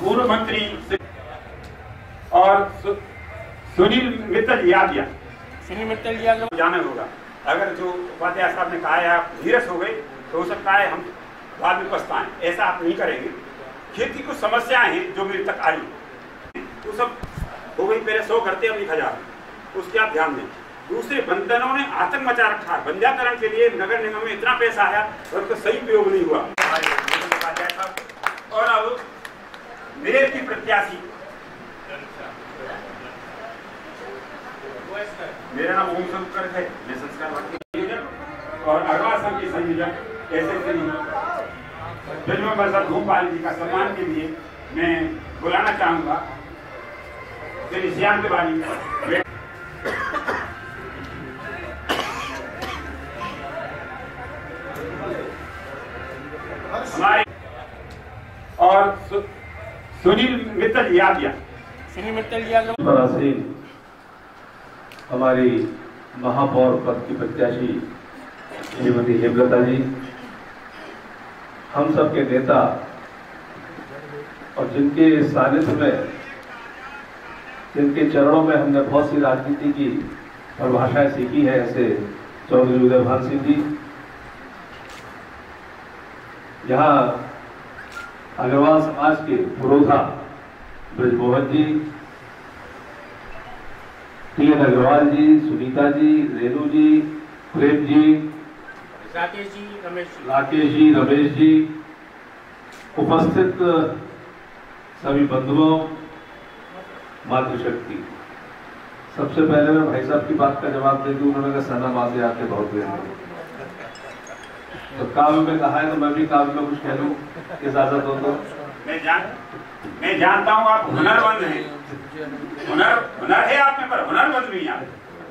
पूर्व मंत्री और सुनील मित्तल याद जाना होगा। अगर जो उपाध्याय साहब ने कहा है आप नीरस हो गए तो हो सकता है हम बाद में पछताएं, ऐसा आप नहीं करेंगे। खेती कुछ समस्याएं हैं जो मेरे तक आई, वो सब हो गई, पहले 100 करते अब 1000, उसके आप ध्यान दें। दूसरे बंधनों ने आतंक मचा रखा है। बंध्याकरण के लिए नगर निगम में इतना पैसा आया और उसका सही प्रयोग नहीं हुआ। और अब मेयर की प्रत्याशी, मेरा नाम ओम शंकर है, मैं संस्कार और अगवा संघ के संयोजक ऐसे भूपाल जी का सम्मान के लिए मैं बुलाना चाहूंगा श्री श्याम तिवारी। हमारे और सुनील मित्तल याद हमारी महापौर पद की प्रत्याशी श्रीमती हेमलता जी, हम सब के नेता और जिनके सानिध्य में, जिनके चरणों में हमने बहुत सी राजनीति की परिभाषाएं सीखी है, ऐसे चौधरी उदयभान सिंह जी, यहाँ अग्रवाल समाज के पुरोधा ब्रजमोहन जी, टी.एन. अग्रवाल जी, सुनीता जी, रेणु जी, प्रेम जी, राकेश जी, रमेश जी, उपस्थित सभी बंधुओं, मातृशक्ति। सबसे पहले मैं भाई साहब की बात का जवाब दे दूं। उन्होंने कहा सना माते आते बहुत देर में, तो काव्य में कहा है तो मैं भी काव्य में कुछ कह लूं, इजाजत हो तो। मैं जानता हूँ आप हुनरमंद हैं, हुनर है आप में, पर हुनरमंद भी हैं।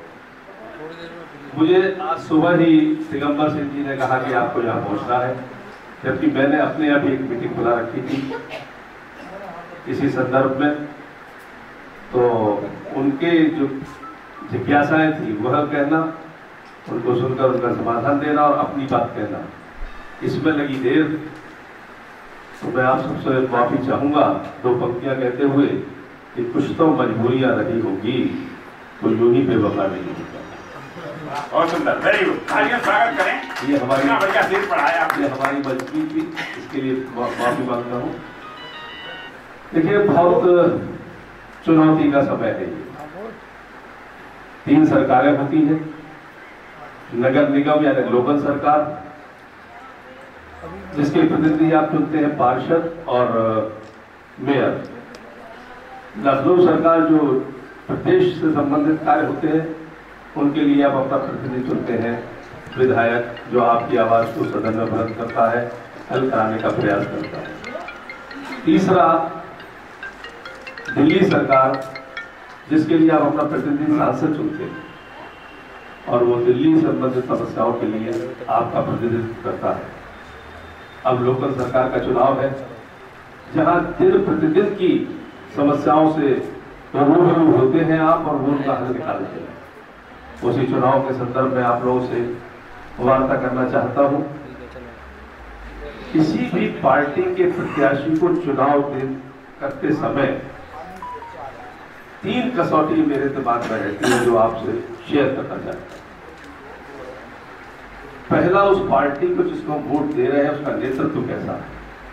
मुझे आज सुबह ही दिगंबर सिंह जी ने कहा कि आपको यहाँ पहुंचना है, जबकि मैंने अपने यहाँ भी एक मीटिंग बुला रखी थी इसी संदर्भ में। तो उनके जो जिज्ञासाएं थी वह कहना, उनको सुनकर उनका समाधान देना और अपनी बात कहना, इसमें लगी देर। तो मैं आप सबसे माफी चाहूंगा 2 पंक्तियां कहते हुए कि कुछ तो मजबूरियां रही होगी, तो यूं ही बेवफा नहीं होगा। बहुत सुंदर, वेरी गुड, स्वागत करें। ये हमारी बढ़िया शेर पढ़ाया, ये हमारी मजबूरी थी, इसके लिए माफी मांगता हूँ। देखिए, बहुत चुनौती का समय है ये। 3 सरकारें होती हैं, नगर निगम यानी लोकल सरकार, जिसके प्रतिनिधि आप चुनते हैं पार्षद और मेयर। लखनऊ सरकार जो प्रदेश से संबंधित कार्य होते हैं, उनके लिए आप अपना प्रतिनिधि चुनते हैं, विधायक, जो आपकी आवाज को सदन में बुलंद करता है, हल कराने का प्रयास करता है। तीसरा, दिल्ली सरकार, जिसके लिए आप अपना प्रतिनिधि सांसद चुनते हैं और वो दिल्ली से संबंधित समस्याओं के लिए आपका प्रतिनिधित्व करता है। अब लोकल सरकार का चुनाव है, जहां दिन प्रतिदिन की समस्याओं से रूबरू होते हैं आप और वो उनका हल निकालते हैं। उसी चुनाव के संदर्भ में आप लोगों से वार्ता करना चाहता हूं। किसी भी पार्टी के प्रत्याशी को चुनाव करते समय 3 कसौटी मेरे दिमाग में रहती है, जो आपसे शेयर करना चाहता हूं। पहला, उस पार्टी को जिसको हम वोट दे रहे हैं उसका नेतृत्व कैसा है।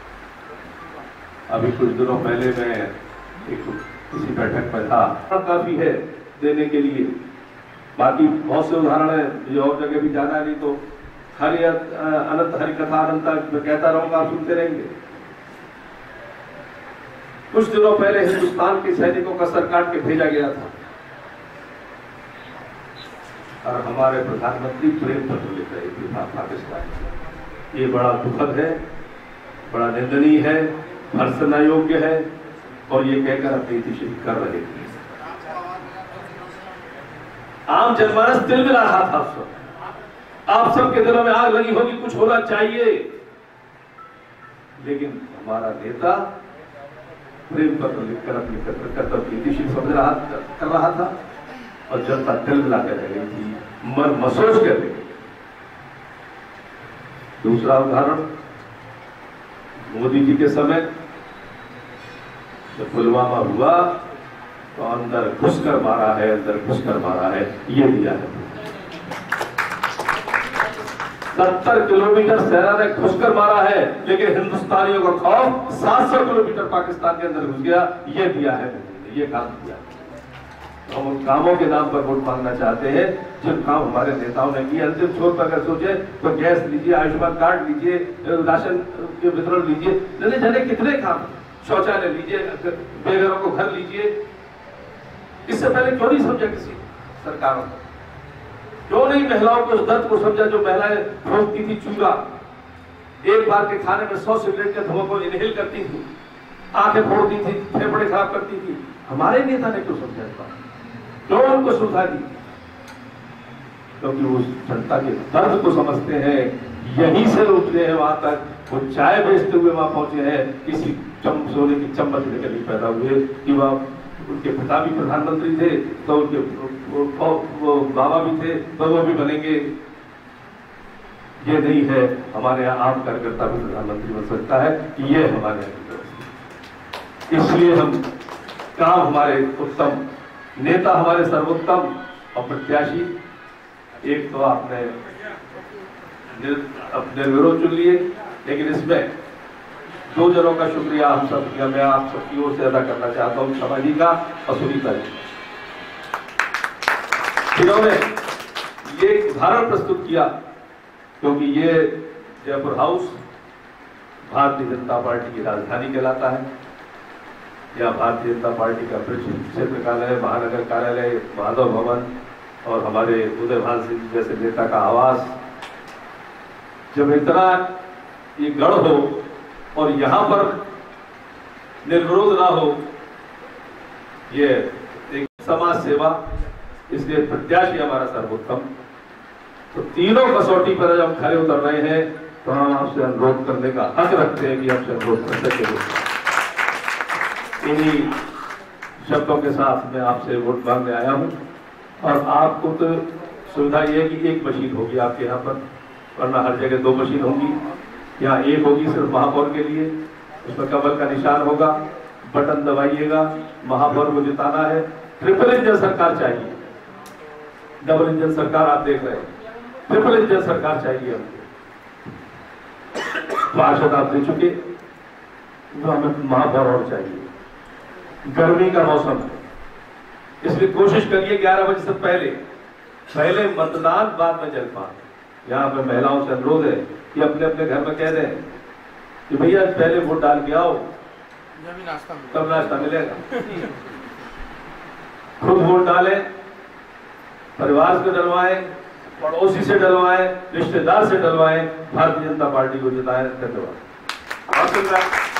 अभी कुछ दिनों पहले मैं किसी बैठक में था, काफी है देने के लिए, बाकी बहुत से उदाहरण है, मुझे और जगह भी जाना नहीं, तो हरि अनंत हरि कथा अनंत मैं कहता रहूंगा, आप सुनते रहेंगे। कुछ दिनों पहले हिंदुस्तान के सैनिकों का सर काट के भेजा गया था और हमारे प्रधानमंत्री प्रेम पत्र लिख रहे थे पाकिस्तान। ये बड़ा दुखद है, बड़ा निंदनीय है, भर्त्सना योग्य है, और ये कहकर अपनी तीसरी कर रहे थे। आम जनमानस दिल में रहा था उस वक्त। आप सबके दिलों में आग लगी होगी, कुछ होना चाहिए, लेकिन हमारा नेता प्रेम पत्र लिखकर अपनी कर्तव्य की तीसरी कर रहा था और जनता दिल मिला कर रह गई थी, मर महसूस कर रही थी। दूसरा उदाहरण, मोदी जी के समय जब पुलवामा हुआ तो अंदर घुसकर मारा है, अंदर घुसकर मारा है, ये दिया है। 70 किलोमीटर सेना ने घुसकर मारा है, लेकिन हिंदुस्तानियों का खौफ 700 किलोमीटर पाकिस्तान के अंदर घुस गया, ये दिया है, ये काम दिया। हम उन कामों के नाम पर वोट मांगना चाहते हैं जिन काम हमारे नेताओं ने किए। अंतिम छोर पर अगर सोचे तो गैस लीजिए, आयुष्मान कार्ड लीजिए, राशन के वितरण लीजिए, जाने जाने कितने काम, शौचालय लीजिए, बेघरों को घर लीजिए। इससे पहले क्यों नहीं समझा किसी सरकारों को? क्यों नहीं महिलाओं को उस दर्द को समझा जो महिलाएं भोगती थी? चूल्हा एक बार के खाने में 100 सिगरेट के धुआं को इनहेल करती थी, आंखें फोड़ती थी, फेफड़े खराब करती थी। हमारे नेता ने क्यों समझा इस बात? क्यों उनको सुविधा दी? क्योंकि वो जनता के दर्द को समझते हैं। यहीं से उठते हैं वहां तक, वो चाय बेचते हुए वहां पहुंचे हैं। किसी सोने की चम्मच लेकर नहीं पैदा हुए कि वह उनके पिता भी प्रधानमंत्री थे तो उनके वो बाबा भी थे तो वो भी बनेंगे, ये नहीं है। हमारे यहाँ आम कार्यकर्ता भी प्रधानमंत्री बन सकता है, ये हमारे यहाँ। इसलिए हम काम हमारे उत्तम, नेता हमारे सर्वोत्तम और प्रत्याशी एक तो आपने निर्विरोध चुन लिए, लेकिन इसमें 2 जनों का शुक्रिया हम सब, मैं आप सबकी ओर से अदा करना चाहता हूँ, समाजी का और सुनीता जी, जिन्होंने ये उदाहरण प्रस्तुत किया। क्योंकि ये जयपुर हाउस भारतीय जनता पार्टी की राजधानी कहलाता है, या भारतीय जनता पार्टी का क्षेत्र कार्यालय, महानगर कार्यालय, माधव भवन और हमारे उदयभान सिंह जैसे नेता का आवास। जब इतना ये गढ़ हो और यहां पर निर्विरोध ना हो, ये एक समाज सेवा, इसलिए प्रत्याशी हमारा सर्वोत्तम। तो तीनों कसौटी पर जब हम खड़े उतर रहे हैं तो हम आपसे अनुरोध करने का हक रखते हैं कि आपसे अनुरोध कर सके। इन्हीं शब्दों के साथ मैं आपसे वोट मांगने आया हूं। और आपको तो सुविधा ये है कि एक मशीन होगी आपके यहाँ पर, वरना हर जगह 2 मशीन होंगी। यहाँ एक होगी सिर्फ महापौर के लिए, उसमें कमल का निशान होगा, बटन दबाइएगा, महापौर को जिताना है। ट्रिपल इंजन सरकार चाहिए, डबल इंजन सरकार आप देख रहे हैं, ट्रिपल इंजन सरकार चाहिए हमको। पार्षद आप दे चुके, तो हमें महापौर और चाहिए। गर्मी का मौसम है, इसलिए कोशिश करिए 11 बजे से पहले मतदान, बाद में जलपान। यहाँ पे महिलाओं से अनुरोध है कि अपने अपने घर में कह दें कि भैया पहले वोट डाल के आओ, तब नाश्ता मिलेगा। खुद वोट डालें, परिवार से डलवाएं, पड़ोसी से डलवाएं, रिश्तेदार से डलवाएं, भारतीय जनता पार्टी को जिताएं। धन्यवाद।